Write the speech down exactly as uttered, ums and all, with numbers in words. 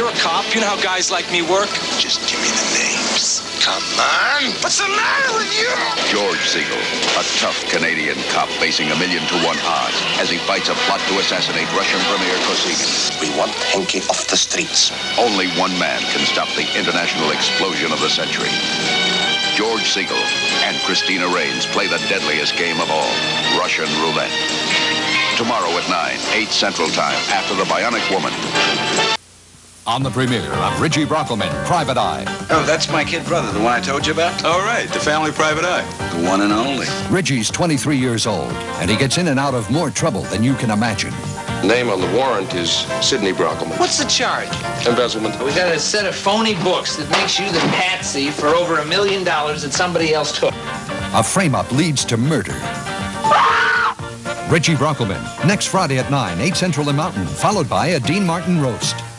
You're a cop. You know how guys like me work. Just give me the names. Come on. What's the matter with you? George Segal, a tough Canadian cop facing a million to one odds as he fights a plot to assassinate Russian Premier Kosygin. We want Henke off the streets. Only one man can stop the international explosion of the century. George Segal and Christina Raines play the deadliest game of all, Russian roulette. Tomorrow at nine, eight Central Time, after The Bionic Woman. On the premiere of Richie Brockelman, Private Eye. Oh, that's my kid brother, the one I told you about? Oh, right, the family Private Eye. The one and only. Richie's twenty-three years old, and he gets in and out of more trouble than you can imagine. Name on the warrant is Sidney Brockelman. What's the charge? Embezzlement. We got a set of phony books that makes you the patsy for over a million dollars that somebody else took. A frame-up leads to murder. Richie Brockelman, next Friday at nine, eight Central and Mountain, followed by a Dean Martin roast.